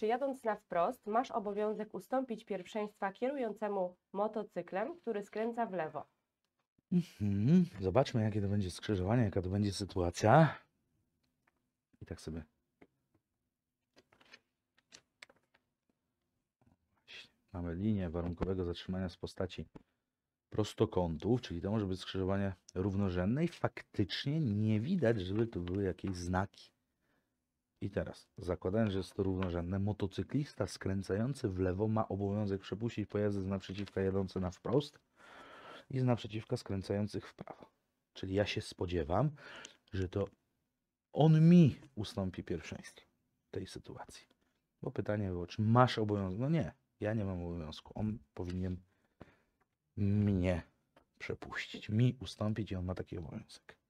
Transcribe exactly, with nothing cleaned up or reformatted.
czy jadąc na wprost masz obowiązek ustąpić pierwszeństwa kierującemu motocyklem, który skręca w lewo? Mhm. Zobaczmy, jakie to będzie skrzyżowanie, jaka to będzie sytuacja. I tak sobie mamy linię warunkowego zatrzymania z postaci prostokątów, czyli to może być skrzyżowanie równorzędne i faktycznie nie widać, żeby tu były jakieś znaki. I teraz, zakładając, że jest to równorzędne, motocyklista skręcający w lewo ma obowiązek przepuścić pojazdy z naprzeciwka jadące na wprost i z naprzeciwka skręcających w prawo. Czyli ja się spodziewam, że to on mi ustąpi pierwszeństwo w tej sytuacji. Bo pytanie było, czy masz obowiązek? No nie, ja nie mam obowiązku. On powinien mnie przepuścić, mi ustąpić i on ma taki obowiązek.